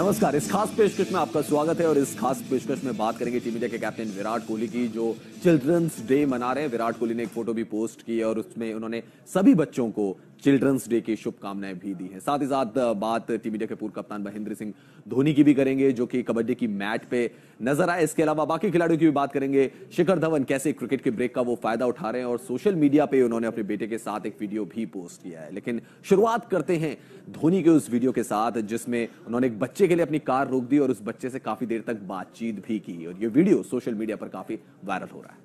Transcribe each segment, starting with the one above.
नमस्कार। इस खास पेशकश में आपका स्वागत है और इस खास पेशकश में बात करेंगे टीम इंडिया के कैप्टन विराट कोहली की, जो चिल्ड्रंस डे मना रहे हैं। विराट कोहली ने एक फोटो भी पोस्ट की है और उसमें उन्होंने सभी बच्चों को चिल्ड्रंस डे की शुभकामनाएं भी दी हैं। साथ ही साथ बात टीम इंडिया के पूर्व कप्तान महेंद्र सिंह धोनी की भी करेंगे, जो कि कबड्डी की मैट पे नजर आए। इसके अलावा बाकी खिलाड़ियों की भी बात करेंगे। शिखर धवन कैसे क्रिकेट के ब्रेक का वो फायदा उठा रहे हैं और सोशल मीडिया पे उन्होंने अपने बेटे के साथ एक वीडियो भी पोस्ट किया है। लेकिन शुरुआत करते हैं धोनी के उस वीडियो के साथ जिसमें उन्होंने एक बच्चे के लिए अपनी कार रोक दी और उस बच्चे से काफी देर तक बातचीत भी की, और ये वीडियो सोशल मीडिया पर काफी वायरल हो रहा है।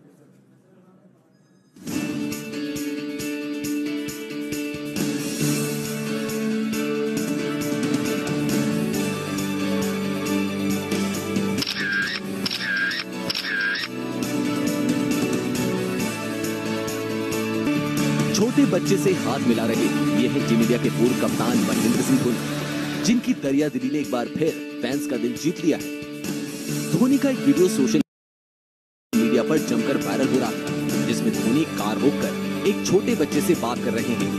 छोटे बच्चे से हाथ मिला रहे ये है टीम इंडिया के पूर्व कप्तान महेंद्र सिंह धोनी, जिनकी दरिया दिली ने एक बार फिर फैंस का दिल जीत लिया है। धोनी का एक वीडियो सोशल मीडिया पर जमकर वायरल हो रहा है, जिसमें धोनी कार रोककर एक छोटे बच्चे से बात कर रहे हैं।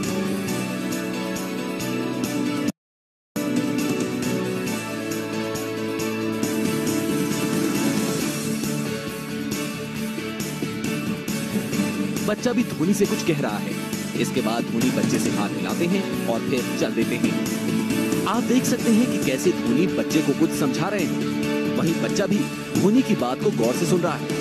बच्चा भी धोनी से कुछ कह रहा है। इसके बाद धोनी बच्चे से हाथ मिलाते हैं और फिर चल देते हैं। आप देख सकते हैं कि कैसे धोनी बच्चे को कुछ समझा रहे हैं, वहीं बच्चा भी धोनी की बात को गौर से सुन रहा है।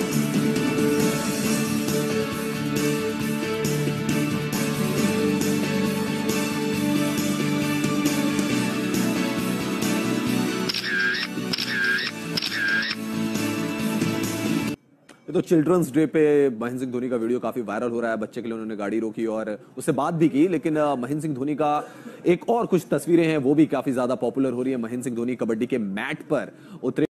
तो चिल्ड्रंस डे पे महेंद्र सिंह धोनी का वीडियो काफी वायरल हो रहा है। बच्चे के लिए उन्होंने गाड़ी रोकी और उससे बात भी की। लेकिन महेंद्र सिंह धोनी का एक और कुछ तस्वीरें हैं, वो भी काफी ज्यादा पॉपुलर हो रही है। महेंद्र सिंह धोनी कबड्डी के मैट पर उतरे